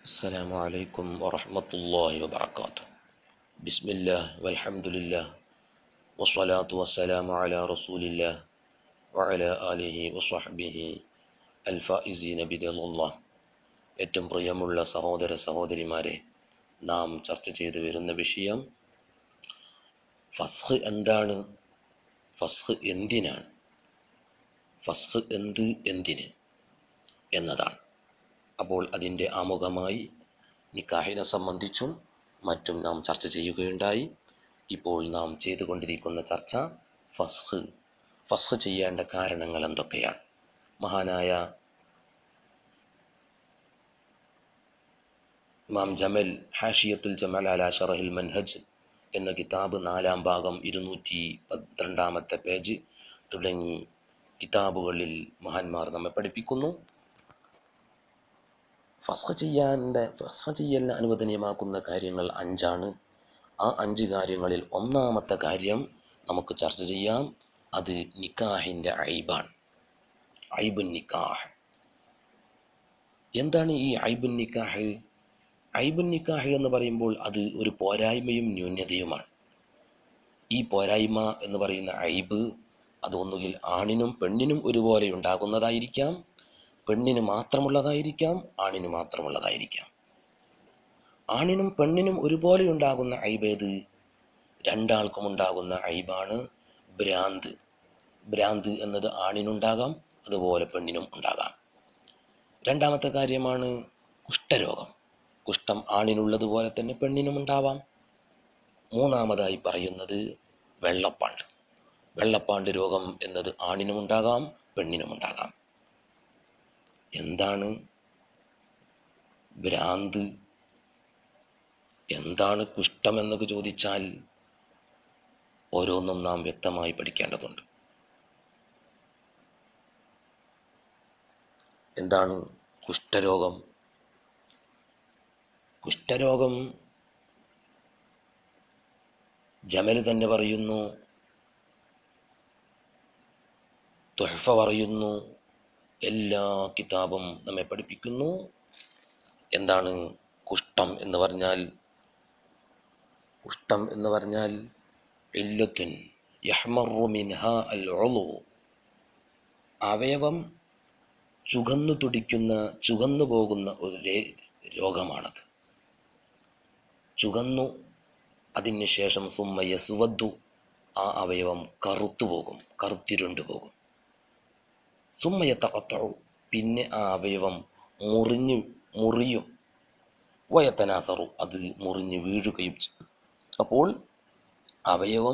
السلام عليكم ورحمة الله وبركاته. بسم الله والحمد لله والصلاة والسلام على رسول الله وعلى آله وصحبه الفائزين برضا الله. ഏറ്റവും പ്രിയമുള്ള സഹോദര സഹോദരിമാരെ, നാം ചർച്ച ചെയ്തു വരുന്ന വിഷയം ഫസ്ഖ് എന്താണ്, ഫസ്ഖ് എന്തിനാണ്, ഫസ്ഖ് എന്തിന് എന്നതാണ്. അപ്പോൾ അതിൻ്റെ ആമുഖമായി നിക്കാഹിനെ സംബന്ധിച്ചും മറ്റും നാം ചർച്ച ചെയ്യുകയുണ്ടായി. ഇപ്പോൾ നാം ചെയ്തുകൊണ്ടിരിക്കുന്ന ചർച്ച ഫസ്ഖ് ചെയ്യേണ്ട കാരണങ്ങൾ എന്തൊക്കെയാണ്. മഹാനായ ഇമാം ജമൽ ഹാഷിയത്തുൽ ജമൽ അലാ ശറഹിൽ മൻഹജ് എന്ന കിതാബ് 4-ാം ഭാഗം 212-ാമത്തെ പേജ് തുടങ്ങി കിതാബുകളിൽ മഹാന്മാർ നമ്മെ പഠിപ്പിക്കുന്നു. ഫസ്ഖ് ചെയ്യലിന് അനുവദനീയമാക്കുന്ന കാര്യങ്ങൾ 5 ആ 5 കാര്യങ്ങളിൽ ഒന്നാമത്തെ കാര്യം നമുക്ക് ചർച്ച ചെയ്യാം. അത് നിക്കാഹിൻ്റെ ഐബാണ്. ഐബുൻ നിക്കാഹ് എന്താണ്? ഈ ഐബുൻ നിക്കാഹ് എന്ന് പറയുമ്പോൾ അത് ഒരു പോരായ്മയും ന്യൂനതയുമാണ്. ഈ പോരായ്മ എന്ന് പറയുന്ന ഐബ് അത് ഒന്നുകിൽ ആണിനും പെണ്ണിനും ഒരുപോലെ ഉണ്ടാകുന്നതായിരിക്കാം, പെണ്ണിന് മാത്രമുള്ളതായിരിക്കാം, ആണിന് മാത്രമുള്ളതായിരിക്കാം. ആണിനും പെണ്ണിനും ഒരുപോലെ ഉണ്ടാകുന്ന ഐബേത്, രണ്ടാൾക്കും ഉണ്ടാകുന്ന ഐബാണ് ഭ്രാന്ത് എന്നത് ആണിനുണ്ടാകാം, അതുപോലെ പെണ്ണിനും ഉണ്ടാകാം. രണ്ടാമത്തെ കാര്യമാണ് കുഷ്ഠരോഗം. കുഷ്ഠം ആണിനുള്ളതുപോലെ തന്നെ പെണ്ണിനും ഉണ്ടാവാം. മൂന്നാമതായി പറയുന്നത് വെള്ളപ്പാണ്ട് രോഗം എന്നത് ആണിനും ഉണ്ടാകാം, പെണ്ണിനും ഉണ്ടാകാം. എന്താണ് ഭ്രാന്ത്, എന്താണ് കുഷ്ഠം എന്നൊക്കെ ചോദിച്ചാൽ ഓരോന്നും നാം വ്യക്തമായി പഠിക്കേണ്ടതുണ്ട്. എന്താണ് കുഷ്ഠരോഗം? കുഷ്ഠരോഗം ജമല് തന്നെ പറയുന്നു, തുഹ്ഫ പറയുന്നു, എല്ലാ കിതാബും നമ്മെ പഠിപ്പിക്കുന്നു. എന്താണ് കുഷ്ഠം എന്ന് പറഞ്ഞാൽ ഇല്ലത്തുൻ യഹ്മറു മിൻഹാ അൽ ഉളു, അവയവം ചുകന്നു പോകുന്ന ഒരു രോഗമാണത്. ചുകന്നു, അതിന് ശേഷം സുമ്മ യസ്വദ്ദു, ആ അവയവം കറുത്തിരുണ്ടു പോകും. സുമ്മ യതഖത്തഉ, പിന്നെ ആ അവയവം മുറിയും. വയതനാസറു, അത് മുറിഞ്ഞ് വീഴുകയും ചെയ്യും. അപ്പോൾ അവയവം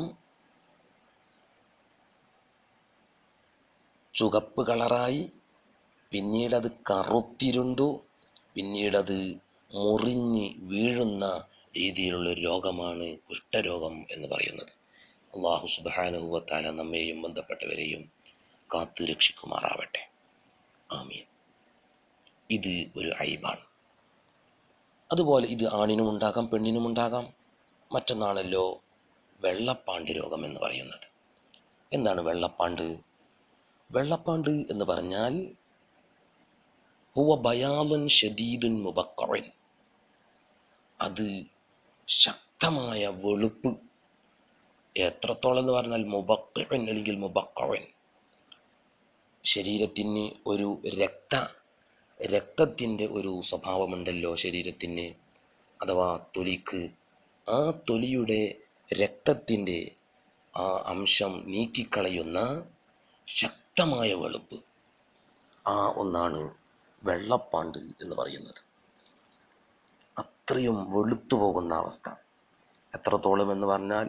ചുവപ്പ് കളറായി, പിന്നീടത് കറുത്തിരുണ്ടു, പിന്നീടത് മുറിഞ്ഞ് വീഴുന്ന രീതിയിലുള്ളൊരു രോഗമാണ് കുഷ്ഠരോഗം എന്ന് പറയുന്നത്. അല്ലാഹു സുബ്ഹാനഹു വ തആല നമ്മെയും ബന്ധപ്പെട്ടവരെയും കാത്തു രക്ഷിക്കുമാറാവട്ടെ. ആമീൻ. ഇത് ഒരു ഐബാണ്. അതുപോലെ ഇത് ആണിനും ഉണ്ടാകാം, പെണ്ണിനും ഉണ്ടാകാം. മറ്റൊന്നാണല്ലോ വെള്ളപ്പാണ്ട് രോഗം എന്ന് പറയുന്നത്. എന്താണ് വെള്ളപ്പാണ്ട് എന്ന് പറഞ്ഞാൽ ഹുവ ബയാലുൻ ഷദീദുൻ മുബഖ്ഖഉൻ, അത് ശക്തമായ വെളുപ്പ്. എത്രത്തോളം എന്ന് പറഞ്ഞാൽ മുബഖ്ഖഉൻ അല്ലെങ്കിൽ മുബഖ്ഖഉൻ, ശരീരത്തിന് ഒരു രക്തത്തിൻ്റെ ഒരു സ്വഭാവമുണ്ടല്ലോ ശരീരത്തിന്, അഥവാ തൊലിക്ക്. ആ തൊലിയുടെ രക്തത്തിൻ്റെ ആ അംശം നീക്കിക്കളയുന്ന ശക്തമായ വെളുപ്പ്, ആ ഒന്നാണ് വെള്ളപ്പാണ്ട് എന്ന് പറയുന്നത്. അത്രയും വെളുത്തു പോകുന്ന അവസ്ഥ. എത്രത്തോളം എന്ന് പറഞ്ഞാൽ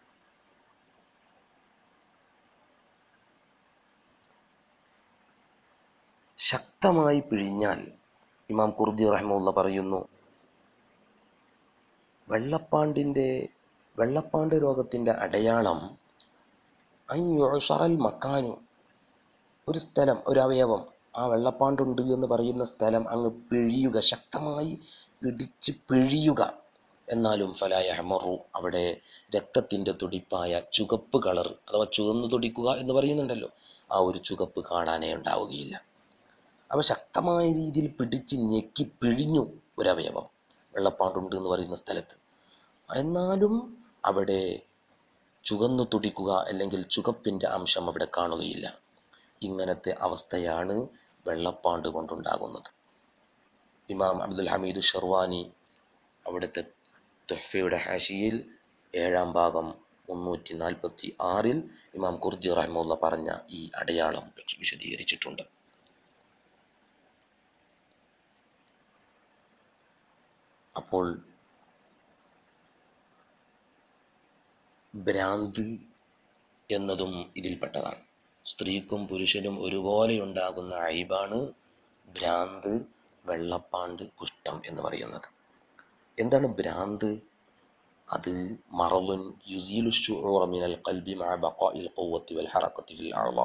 ശക്തമായി പിഴിഞ്ഞാൽ, ഇമാം ഖുർദി റഹിമഹുല്ലാഹ് പറയുന്നു, വെള്ളപ്പാണ്ട് രോഗത്തിൻ്റെ അടയാളം അൻയുഅ്സറൽ മക്കാനു, ഒരു സ്ഥലം, ഒരു അവയവം, ആ വെള്ളപ്പാണ്ടുണ്ട് എന്ന് പറയുന്ന സ്ഥലം അങ്ങ് പിഴിയുക, ശക്തമായി പിടിച്ച് പിഴിയുക. എന്നാലും ഫലാ യഹ്മറു, അവിടെ രക്തത്തിൻ്റെ തുടിപ്പായ ചുവപ്പ് കളർ അഥവാ ചുവന്നു തുടിക്കുക എന്ന് പറയുന്നുണ്ടല്ലോ, ആ ഒരു ചുവപ്പ് കാണാനേ ഉണ്ടാവുകയില്ല. അവ ശക്തമായ രീതിയിൽ പിടിച്ച് ഞെക്കി പിഴിഞ്ഞു ഒരവയവം വെള്ളപ്പാണ്ടുണ്ട് എന്ന് പറയുന്ന സ്ഥലത്ത്. എന്നാലും അവിടെ ചുവന്നു തുടിക്കുക അല്ലെങ്കിൽ ചുവപ്പിൻ്റെ അംശം അവിടെ കാണുകയില്ല. ഇങ്ങനത്തെ അവസ്ഥയാണ് വെള്ളപ്പാണ്ട് കൊണ്ടുണ്ടാകുന്നത്. ഇമാം അബ്ദുൽ ഹമീദ് ഷർവാനി അവിടുത്തെ തുഹ്ഫയുടെ ഹാഷിയിൽ 7-ാം ഭാഗം 346 ഇമാം ഖുർദി റഹിമഹുല്ലാഹ് പറഞ്ഞ ഈ അടയാളം വിശദീകരിച്ചിട്ടുണ്ട്. അപ്പോൾ ഭ്രാന്ത് എന്നതും ഇതിൽപ്പെട്ടതാണ്. സ്ത്രീക്കും പുരുഷനും ഒരുപോലെ ഉണ്ടാകുന്ന ഐബാണ് ഭ്രാന്ത്, വെള്ളപ്പാണ്ട്, കുഷ്ഠം എന്ന് പറയുന്നത്. എന്താണ് ഭ്രാന്ത്? അത് മറളുൻ യുസീലു ശുഊറ മിനൽ ഖൽബി മഅ ബഖാഇൽ ഖുവ്വത്തി വൽ ഹറകത്തി ഫിൽ അഅ്ളാ.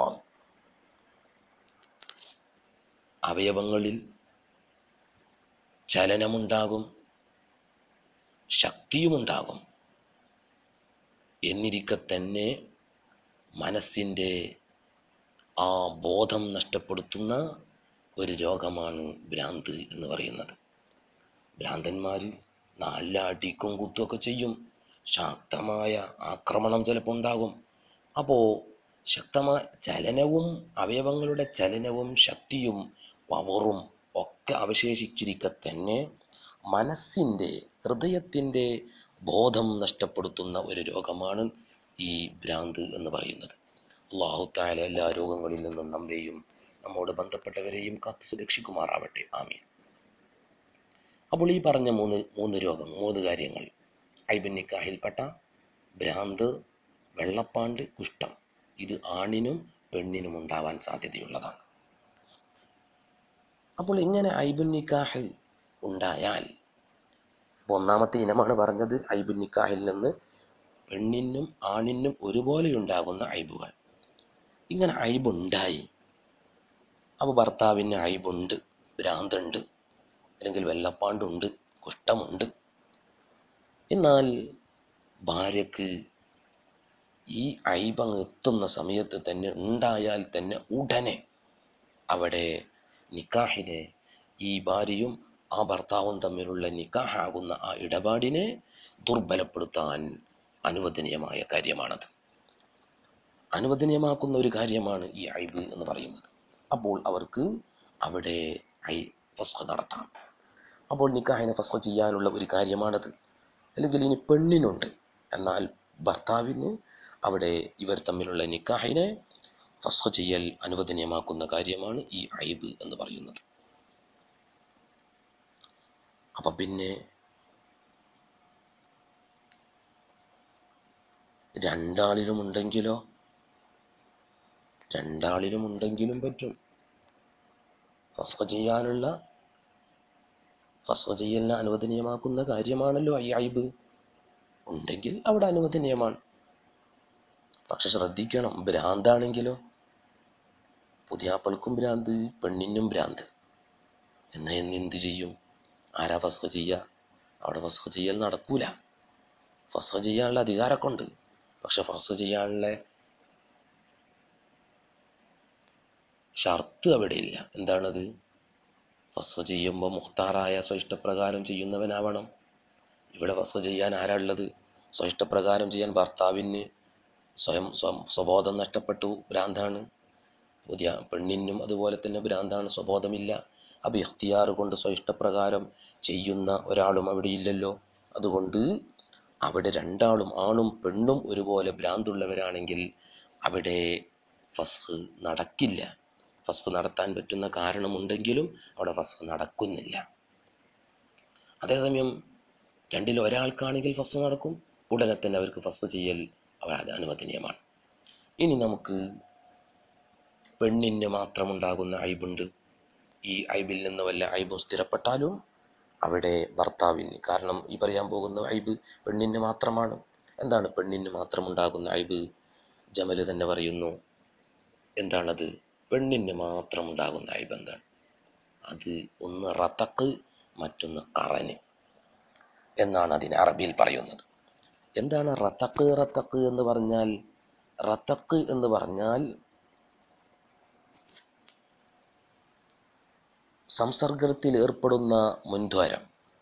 അവയവങ്ങളിൽ ചലനമുണ്ടാകും, ശക്തിയുമുണ്ടാകും. എന്നിരിക്കെ തന്നെ മനസ്സിൻ്റെ ആ ബോധം നഷ്ടപ്പെടുത്തുന്ന ഒരു രോഗമാണ് ഭ്രാന്ത് എന്ന് പറയുന്നത്. ഭ്രാന്തന്മാർ നല്ല അടിക്കും കുത്തുമൊക്കെ ചെയ്യും. ശക്തമായ ആക്രമണം ചിലപ്പോൾ ഉണ്ടാകും. അപ്പോൾ ശക്തമായ ചലനവും അവയവങ്ങളുടെ ചലനവും ശക്തിയും പവറും ഒക്കെ അവശേഷിച്ചിരിക്കെ തന്നെ മനസ്സിൻ്റെ ഹൃദയത്തിൻ്റെ ബോധം നഷ്ടപ്പെടുത്തുന്ന ഒരു രോഗമാണ് ഈ ഭ്രാന്ത് എന്ന് പറയുന്നത്. അല്ലാഹു തആല എല്ലാ രോഗങ്ങളിൽ നിന്നും നമ്മെയും നമ്മോട് ബന്ധപ്പെട്ടവരെയും കാത്തു രക്ഷിക്കുമാറാവട്ടെ. ആമീൻ. അപ്പോൾ ഈ പറഞ്ഞ മൂന്ന് കാര്യങ്ങൾ ഐബുൻ നിക്കാഹിൽപ്പെട്ട ഭ്രാന്ത്, വെള്ളപ്പാണ്ട്, കുഷ്ഠം, ഇത് ആണിനും പെണ്ണിനും ഉണ്ടാവാൻ സാധ്യതയുള്ളതാണ്. അപ്പോൾ ഇങ്ങനെ ഐബുൻ നിക്കാഹ് ഉണ്ടായാൽ, ഒന്നാമത്തെ ഇനമാണ് പറഞ്ഞത് ഐബുൻ നിക്കാഹിൽ നിന്ന് പെണ്ണിനും ആണിനും ഒരുപോലെ ഉണ്ടാകുന്ന ഐബുകൾ. ഇങ്ങനെ ഐബുണ്ടായി, അപ്പോൾ ഭർത്താവിന് ഐബുണ്ട്, ഭ്രാന്തുണ്ട്, അല്ലെങ്കിൽ വെള്ളപ്പാണ്ടുണ്ട്, കുഷ്ഠമുണ്ട്. എന്നാൽ ഭാര്യക്ക് ഈ ഐബങ്ങ് എത്തുന്ന സമയത്ത് തന്നെ ഉണ്ടായാൽ തന്നെ ഉടനെ അവിടെ നിക്കാഹിനെ, ഈ ഭാര്യയും ആ ഭർത്താവും തമ്മിലുള്ള നിക്കാഹാകുന്ന ആ ഇടപാടിനെ ദുർബലപ്പെടുത്താൻ അനുവദനീയമായ കാര്യമാണത്. അനുവദനീയമാക്കുന്ന ഒരു കാര്യമാണ് ഈ ഐബ് എന്ന് പറയുന്നത്. അപ്പോൾ അവർക്ക് അവിടെ ഫസ്ഖ് നടത്താം. അപ്പോൾ നിക്കാഹിനെ ഫസ്ഖ് ചെയ്യാനുള്ള ഒരു കാര്യമാണത്. അല്ലെങ്കിൽ ഇനി പെണ്ണിനുണ്ട്, എന്നാൽ ഭർത്താവിന് അവിടെ ഇവർ തമ്മിലുള്ള നിക്കാഹിനെ ഫസ്ഖ് ചെയ്യൽ അനുവദനീയമാക്കുന്ന കാര്യമാണ് ഈ ഐബ് എന്ന് പറയുന്നത്. അപ്പം പിന്നെ രണ്ടാളിലുമുണ്ടെങ്കിലും പറ്റും. ഫസ്ഖ് ചെയ്യലിനെ അനുവദനീയമാക്കുന്ന കാര്യമാണല്ലോ ഈ ഐബ്. ഉണ്ടെങ്കിൽ അവിടെ അനുവദനീയമാണ്. പക്ഷെ ശ്രദ്ധിക്കണം, ഭ്രാന്താണെങ്കിലോ, പുതിയാപ്പൾക്കും ഭ്രാന്ത്, പെണ്ണിനും ഭ്രാന്ത്. എന്ത് ചെയ്യും? ആരാ ഫസ്ഖ് ചെയ്യുക? അവിടെ ഫസ്ഖ് ചെയ്യൽ നടക്കൂല. ഫസ്ഖ് ചെയ്യാനുള്ള അധികാരമൊക്കെ ഉണ്ട്, പക്ഷെ ഫസ്ഖ് ചെയ്യാനുള്ള ഷർത്ത് അവിടെ ഇല്ല. എന്താണത്? ഫസ്ഖ് ചെയ്യുമ്പോൾ മുഖ്താറായ സ്വയിഷ്ടപ്രകാരം ചെയ്യുന്നവനാവണം. ഇവിടെ ഫസ്ഖ് ചെയ്യാൻ ആരാ ഉള്ളത്? സ്വയിഷ്ടപ്രകാരം ചെയ്യാൻ ഭർത്താവിന് സ്വബോധം നഷ്ടപ്പെട്ടു, ഭ്രാന്താണ്. പെണ്ണിനും അതുപോലെ തന്നെ ഭ്രാന്താണ്, സ്വബോധമില്ല. അപ്പോൾ ഇഖ്തിയാർ കൊണ്ട് സ്വയിഷ്ടപ്രകാരം ചെയ്യുന്ന ഒരാളും അവിടെ ഇല്ലല്ലോ. അതുകൊണ്ട് അവിടെ രണ്ടാളും, ആണും പെണ്ണും ഒരുപോലെ ഭ്രാന്തുള്ളവരാണെങ്കിൽ അവിടെ ഫസ്ഖ് നടക്കില്ല. ഫസ്ഖ് നടത്താൻ പറ്റുന്ന കാരണമുണ്ടെങ്കിലും അവിടെ ഫസ്ഖ് നടക്കുന്നില്ല. അതേസമയം രണ്ടിൽ ഒരാൾക്കാണെങ്കിൽ ഫസ്ഖ് നടക്കും, ഉടനെ തന്നെ അവർക്ക് ഫസ്ഖ് ചെയ്യൽ അത് അനുവദനീയമാണ്. ഇനി നമുക്ക് പെണ്ണിന് മാത്രമുണ്ടാകുന്ന ഐബുണ്ട്. ഈ ഐബിൽ നിന്ന് വല്ല ഐബും സ്ഥിരപ്പെട്ടാലും അവിടെ ഭർത്താവിന്, കാരണം ഈ പറയാൻ പോകുന്ന ഐബ് പെണ്ണിന് മാത്രമാണ്. എന്താണ് പെണ്ണിന് മാത്രമുണ്ടാകുന്ന ഐബ്? ജമല് തന്നെ പറയുന്നു. എന്താണത്? പെണ്ണിന് മാത്രമുണ്ടാകുന്ന ഐബ് എന്താണ്? അത് ഒന്ന് റതക്ക്, മറ്റൊന്ന് ഖറന് എന്നാണ് അതിന് അറബിയിൽ പറയുന്നത്. എന്താണ് റതക്ക് എന്ന് പറഞ്ഞാൽ? റതക്ക് എന്ന് പറഞ്ഞാൽ സംസർഗത്തിൽ ഏർപ്പെടുന്ന മുൻദ്വാരം.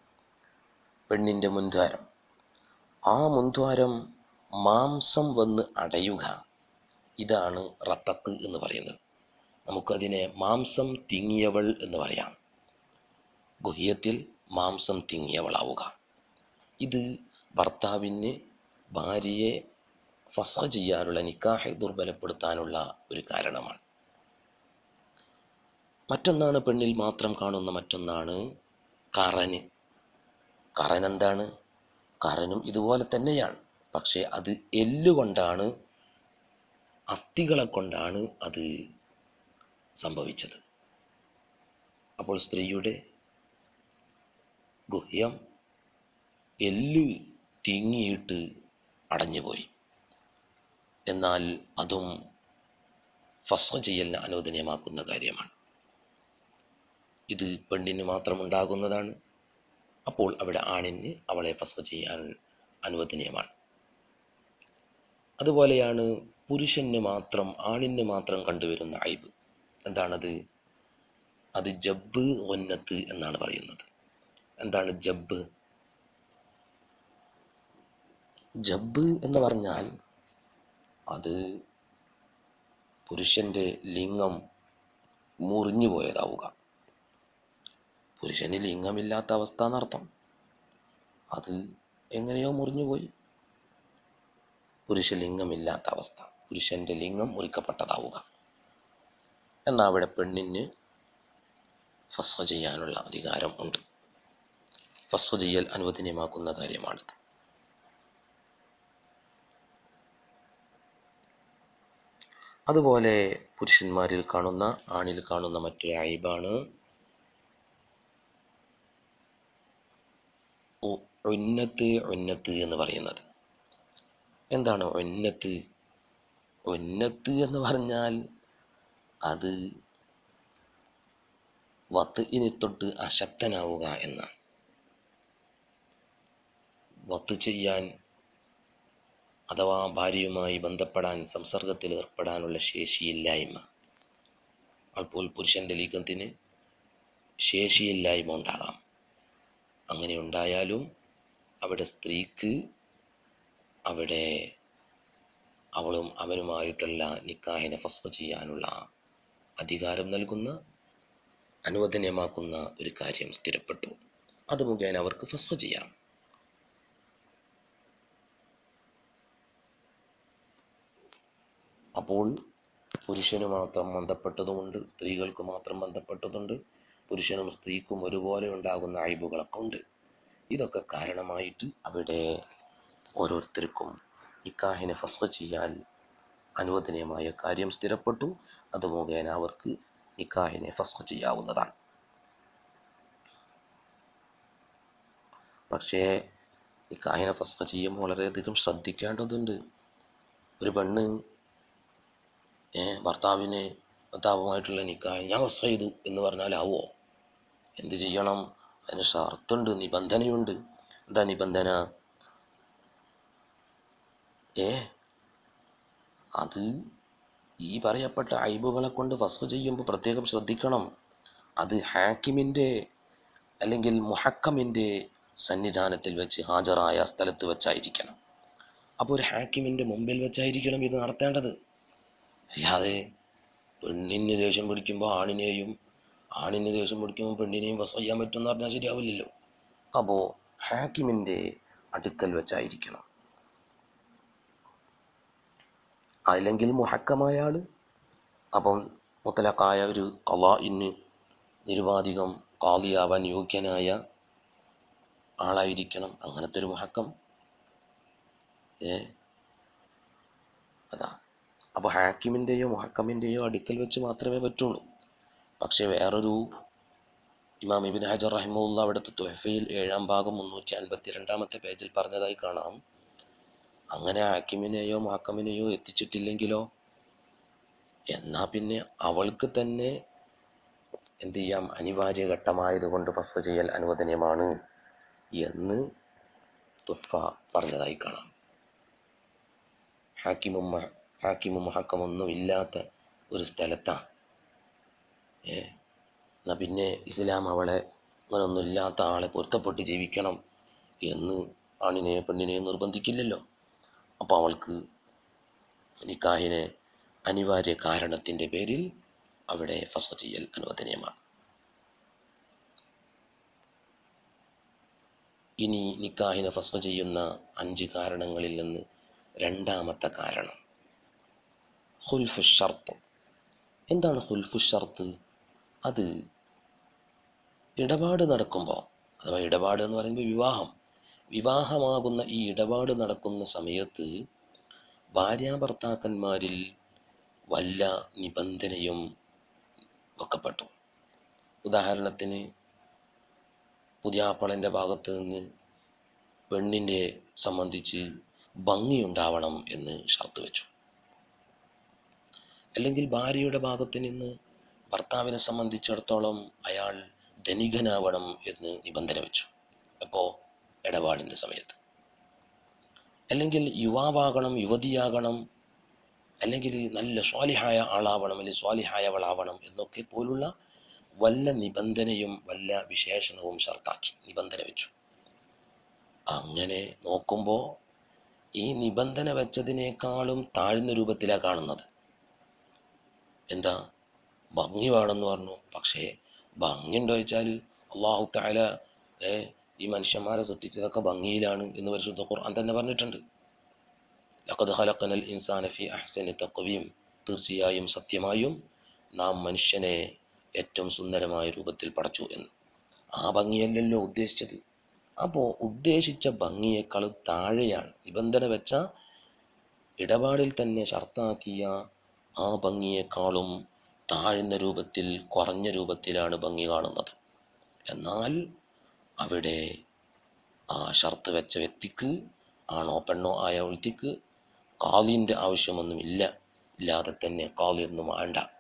പെണ്ണിൻ്റെ മുൻദ്വാരം. ആ മുൻദ്വാരം മാംസം വന്ന് അടയുക, ഇതാണ് റത്തക്ക് എന്ന് പറയുന്നത്. നമുക്കതിനെ മാംസം തിങ്ങിയവൾ എന്ന് പറയാം. ഗുഹ്യത്തിൽ മാംസം തിങ്ങിയവളാവുക, ഇത് ഭർത്താവിന് ഭാര്യയെ ഫസ്ഖ് ചെയ്യാനുള്ള, നിക്കാഹ് ദുർബലപ്പെടുത്താനുള്ള ഒരു കാരണമാണ്. മറ്റൊന്നാണ് പെണ്ണിൽ മാത്രം കാണുന്ന മറ്റൊന്നാണ് കറന്. കറൻ എന്താണ്? കറനും ഇതുപോലെ തന്നെയാണ്, പക്ഷേ അത് എല്ലുകൊണ്ടാണ്, അസ്ഥികളെ കൊണ്ടാണ് അത് സംഭവിച്ചത്. അപ്പോൾ സ്ത്രീയുടെ ഗുഹ്യം എല്ല് തിങ്ങിയിട്ട് അടഞ്ഞുപോയി. എന്നാൽ അതും ഫസ്ഖ് ചെയ്യലിന് അനുവദനീയമാക്കുന്ന കാര്യമാണ്. ഇത് പെണ്ണിന് മാത്രമുണ്ടാകുന്നതാണ്. അപ്പോൾ അവിടെ ആണിന് അവളെ ഫസ്ഖ് ചെയ്യാൻ അനുവദനീയമാണ്. അതുപോലെയാണ് പുരുഷന് മാത്രം, ആണിന് മാത്രം കണ്ടുവരുന്ന ഐബ്. എന്താണത്? അത് ജബ്ബ് ഒന്നത്ത് എന്നാണ് പറയുന്നത്. എന്താണ് ജബ്ബ്? ജബ്ബ് എന്ന് പറഞ്ഞാൽ അത് പുരുഷൻ്റെ ലിംഗം മുറിഞ്ഞു പോയതാവുക. പുരുഷന് ലിംഗമില്ലാത്ത അവസ്ഥ എന്നർത്ഥം. അത് എങ്ങനെയോ മുറിഞ്ഞുപോയി. പുരുഷ ലിംഗമില്ലാത്ത അവസ്ഥ, പുരുഷൻ്റെ ലിംഗം മുറിക്കപ്പെട്ടതാവുക. എന്നാൽ അവിടെ പെണ്ണിന് ഫസ്ഖ് ചെയ്യാനുള്ള അധികാരം ഉണ്ട്. ഫസ്ഖ് ചെയ്യൽ അനുവദനീയമാക്കുന്ന കാര്യമാണിത്. അതുപോലെ പുരുഷന്മാരിൽ കാണുന്ന, ആണിൽ കാണുന്ന മറ്റൊരു ഐബാണ് ഉന്നത്ത് എന്ന് പറയുന്നത്. എന്താണ് ഉന്നത്ത്? ഉന്നത്ത് എന്ന് പറഞ്ഞാൽ അത് വത്ഇനെ തൊട്ട് അശക്തനാവുക എന്നാണ്. വത്ത് ചെയ്യാൻ അഥവാ ഭാര്യയുമായി ബന്ധപ്പെടാൻ, സംസർഗത്തിൽ ഏർപ്പെടാനുള്ള ശേഷിയില്ലായ്മ. അപ്പോൾ പുരുഷൻ്റെ ലിംഗത്തിന് ശേഷിയില്ലായ്മ ഉണ്ടാകാം. അങ്ങനെ ഉണ്ടായാലും അവിടെ സ്ത്രീക്ക് അവിടെ അവളും അവനുമായിട്ടുള്ള നിക്കാഹിനെ ഫസ്ഖ് ചെയ്യാനുള്ള അധികാരം നൽകുന്ന, അനുവദനീയമാക്കുന്ന ഒരു കാര്യം സ്ഥിരപ്പെട്ടു. അത് മുഖേന അവർക്ക് ഫസ്ഖ് ചെയ്യാം. അപ്പോൾ പുരുഷന് മാത്രം ബന്ധപ്പെട്ടതുമുണ്ട്, സ്ത്രീകൾക്ക് മാത്രം ബന്ധപ്പെട്ടതുണ്ട്. പുരുഷനും സ്ത്രീക്കും ഒരുപോലെ ഉണ്ടാകുന്ന അയ്ബുകളൊക്കെ ഉണ്ട്. ഇതൊക്കെ കാരണമായിട്ട് അവിടെ ഓരോരുത്തർക്കും നിക്കാഹിനെ ഫസ്ഖ് ചെയ്യാൻ അനുവദനീയമായ കാര്യം സ്ഥിരപ്പെട്ടു. അത് മുഖേന അവർക്ക് നിക്കാഹിനെ ഫസ്ഖ് ചെയ്യാവുന്നതാണ്. പക്ഷേ നിക്കാഹിനെ ഫസ്ഖ് ചെയ്യുമ്പോൾ വളരെയധികം ശ്രദ്ധിക്കേണ്ടതുണ്ട്. ഒരു പെണ്ണ് ഭർത്താവുമായിട്ടുള്ള നിക്കാഹ് ഞാൻ ഫസ്ഖ് ചെയ്തു എന്ന് പറഞ്ഞാൽ ആവോ? എന്ത് ചെയ്യണം? അതിന് ഷർത്തുണ്ട്, നിബന്ധനയുണ്ട്. എന്താ നിബന്ധന? അത് ഈ പറയപ്പെട്ട ഐബുകളെ കൊണ്ട് ഫസ്ഖ് ചെയ്യുമ്പോൾ പ്രത്യേകം ശ്രദ്ധിക്കണം. അത് ഹാക്കിമിൻ്റെ അല്ലെങ്കിൽ മുഹക്കമിൻ്റെ സന്നിധാനത്തിൽ വെച്ച്, ഹാജരായ സ്ഥലത്ത് വെച്ചായിരിക്കണം. അപ്പോൾ ഒരു ഹാക്കിമിൻ്റെ മുമ്പിൽ വെച്ചായിരിക്കണം ഇത് നടത്തേണ്ടത്. അല്ലാതെ പെണ്ണിന് ദേഷ്യം പിടിക്കുമ്പോൾ ആണിനെയും, ആണിന് ദേഷ്യം പിടിക്കുമ്പോൾ പെണ്ണിനെയും ഫസ്ഖ് ചെയ്യാൻ പറ്റുമെന്ന് പറഞ്ഞാൽ ശരിയാവില്ലല്ലോ. അപ്പോൾ ഹാക്കിമിൻ്റെ അടുക്കൽ വെച്ചായിരിക്കണം. അല്ലെങ്കിൽ മുഹക്കമായ ആൾ, അപ്പം മുത്തലഖായ ഒരു ഖളാഇന് നിരുപാധികം ഖാദിയാവാൻ യോഗ്യനായ ആളായിരിക്കണം. അങ്ങനത്തെ ഒരു മുഹക്കം. അതാ. അപ്പോൾ ഹാക്കിമിൻ്റെയോ മുഹക്കമിൻ്റെയോ അടുക്കൽ വെച്ച് മാത്രമേ പറ്റുള്ളൂ. പക്ഷേ വേറൊരു ഇമാം ഇബ്നു ഹജർ റഹിമഹുല്ലാ അവിടുത്തെ തുഹഫയിൽ 7-ാം ഭാഗം 352-ാമത്തെ പേജിൽ പറഞ്ഞതായി കാണാം. അങ്ങനെ ഹാക്കിമിനെയോ മുഹക്കമിനെയോ എത്തിച്ചിട്ടില്ലെങ്കിലോ, എന്നാൽ പിന്നെ അവൾക്ക് തന്നെ എന്ത് ചെയ്യാം? അനിവാര്യ ഘട്ടമായതുകൊണ്ട് ഫസ്ഖ് ചെയ്യൽ അനുവദനീയമാണ് എന്ന് തുഹഫ പറഞ്ഞതായി കാണാം. ഹാക്കിമും മുഹക്കമൊന്നും ഇല്ലാത്ത ഒരു സ്ഥലത്താണ്. എന്നാൽ പിന്നെ ഇസ്ലാം അവളെ അങ്ങനൊന്നും ഇല്ലാത്ത ആളെ പൊരുത്തപ്പെട്ട് ജീവിക്കണം എന്ന് ആണിനെ പെണ്ണിനെ നിർബന്ധിക്കില്ലല്ലോ. അപ്പോൾ അവൾക്ക് നിക്കാഹിനെ അനിവാര്യ കാരണത്തിൻ്റെ പേരിൽ അവിടെ ഫസ്ഖ് ചെയ്യൽ അനുവദനീയമാണ്. ഇനി നിക്കാഹിനെ ഫസ്ഖ് ചെയ്യുന്ന 5 കാരണങ്ങളിൽ നിന്ന് രണ്ടാമത്തെ കാരണം ഖുൽഫു ഷർത്ത്. എന്താണ് ഖുൽഫു ഷർത്ത്? അത് ഇടപാട് നടക്കുമ്പോൾ, അഥവാ ഇടപാട് എന്ന് പറയുമ്പോൾ വിവാഹമാകുന്ന ഈ ഇടപാട് നടക്കുന്ന സമയത്ത് ഭാര്യാഭർത്താക്കന്മാരിൽ വല്ല നിബന്ധനയും വെക്കപ്പെട്ടു. ഉദാഹരണത്തിന് പുതിയാപ്പളൻ്റെ ഭാഗത്ത് നിന്ന് പെണ്ണിനെ സംബന്ധിച്ച് ഭംഗിയുണ്ടാവണം എന്ന് ഷർത്ത് വെച്ചു. അല്ലെങ്കിൽ ഭാര്യയുടെ ഭാഗത്ത് നിന്ന് ഭർത്താവിനെ സംബന്ധിച്ചിടത്തോളം അയാൾ ധനികനാവണം എന്ന് നിബന്ധന വെച്ചു. അപ്പോൾ ഇടപാടിൻ്റെ സമയത്ത്, അല്ലെങ്കിൽ യുവാവാകണം, യുവതിയാകണം, അല്ലെങ്കിൽ നല്ല സ്വാലിഹായ ആളാവണം, അല്ലെങ്കിൽ സ്വാലിഹായവളാവണം എന്നൊക്കെ പോലുള്ള വല്ല നിബന്ധനയും വല്ല വിശേഷണവും ഷർത്താക്കി നിബന്ധന വെച്ചു. അങ്ങനെ നോക്കുമ്പോൾ ഈ നിബന്ധന വെച്ചതിനേക്കാളും താഴ്ന്ന രൂപത്തിലാണ് കാണുന്നത്. എന്താ? ഭംഗി വേണമെന്ന് പറഞ്ഞു. പക്ഷേ ഭംഗി ഉണ്ടോ ചോദിച്ചാൽ അല്ലാഹു തആല ഈ മനുഷ്യന്മാരെ സൃഷ്ടിച്ചതൊക്കെ ഭംഗിയിലാണ് എന്ന് പരിശുദ്ധ ഖുർആൻ തന്നെ പറഞ്ഞിട്ടുണ്ട്. ലഖദ് ഖലഖനൽ ഇൻസാന ഫീ അഹ്സനി തഖ്വീം. തീർച്ചയായും സത്യമായും നാം മനുഷ്യനെ ഏറ്റവും സുന്ദരമായ രൂപത്തിൽ പടച്ചു എന്ന്. ആ ഭംഗിയല്ലല്ലോ ഉദ്ദേശിച്ചത്. അപ്പോൾ ഉദ്ദേശിച്ച ഭംഗിയേക്കാൾ താഴെയാണ് നിബന്ധന വെച്ച ഇടപാടിൽ തന്നെ ഷർത്താക്കിയ ആ ഭംഗിയേക്കാളും താഴ്ന്ന രൂപത്തിൽ, കുറഞ്ഞ രൂപത്തിലാണ് ഭംഗി കാണുന്നത്. എന്നാൽ അവിടെ ആ ഷർത്ത് വെച്ച വ്യക്തിക്ക്, ആണോ പെണ്ണോ ആയ വ്യക്തിക്ക് ഖാദിൻ്റെ ആവശ്യമൊന്നുമില്ല. ഇല്ലാതെ തന്നെ ഖാദിയൊന്നും വേണ്ട.